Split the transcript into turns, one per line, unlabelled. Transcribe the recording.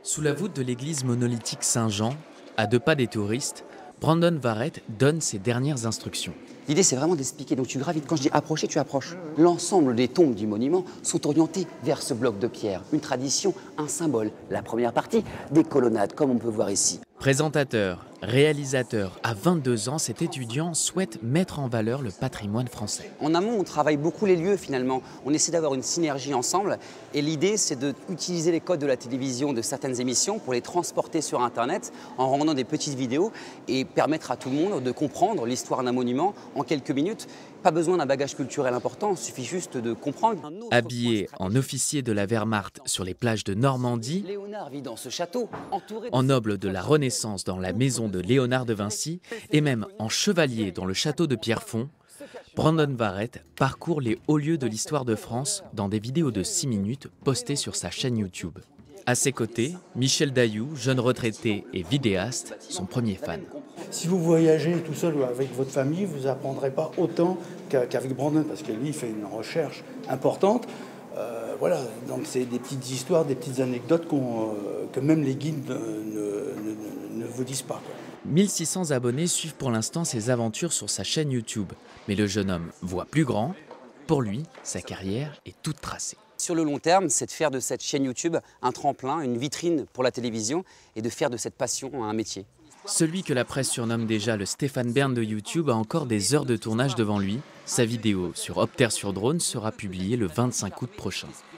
Sous la voûte de l'église monolithique Saint-Jean, à 2 pas des touristes, Brandon Varrett donne ses dernières instructions.
L'idée, c'est vraiment d'expliquer. Donc tu gravites. Quand je dis approcher, tu approches. L'ensemble des tombes du monument sont orientées vers ce bloc de pierre. Une tradition, un symbole. La première partie, des colonnades, comme on peut voir ici.
Présentateur, réalisateur, à 22 ans, cet étudiant souhaite mettre en valeur le patrimoine français.
En amont, on travaille beaucoup les lieux finalement. On essaie d'avoir une synergie ensemble. Et l'idée, c'est d'utiliser les codes de la télévision, de certaines émissions, pour les transporter sur Internet en rendant des petites vidéos et permettre à tout le monde de comprendre l'histoire d'un monument en quelques minutes. Pas besoin d'un bagage culturel important, il suffit juste de comprendre.
Habillé en officier de la Wehrmacht sur les plages de Normandie,
Léonard vit dans ce château, entouré de
en noble de la Renaissance dans la maison de Léonard de Vinci et même en chevalier dans le château de Pierrefonds, Brandon Varrett parcourt les hauts lieux de l'histoire de France dans des vidéos de 6 minutes postées sur sa chaîne YouTube. À ses côtés, Michel Dailloux, jeune retraité et vidéaste, son premier fan.
Si vous voyagez tout seul ou avec votre famille, vous n'apprendrez pas autant qu'avec Brandon, parce que lui, il fait une recherche importante. Voilà, donc c'est des petites histoires, des petites anecdotes que même les guides ne vous disent pas, quoi.
1600 abonnés suivent pour l'instant ses aventures sur sa chaîne YouTube. Mais le jeune homme voit plus grand. Pour lui, sa carrière est toute tracée.
Sur le long terme, c'est de faire de cette chaîne YouTube un tremplin, une vitrine pour la télévision et de faire de cette passion un métier.
Celui que la presse surnomme déjà le Stéphane Bern de YouTube a encore des heures de tournage devant lui. Sa vidéo sur Opter sur drone sera publiée le 25 août prochain.